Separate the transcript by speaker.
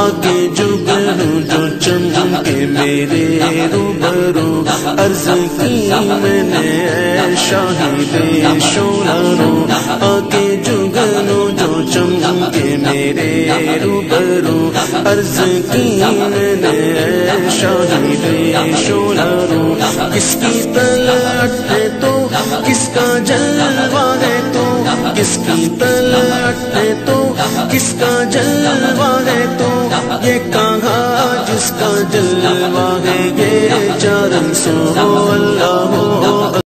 Speaker 1: आके जुगनू जो चमके मेरे रूबरू, अर्ज की मैंने शाहिदे शोलारो, आके जुगनू जो चमके मेरे रूबरू, अर्ज की मैंने शाहिदे शोलारो। किसकी तलत है तो किसका जलवा है तो, किसकी तलत है तो किसका जलवा है तो, ये कहा जिसका जलवा है ये चारण सो अल्लाह हो।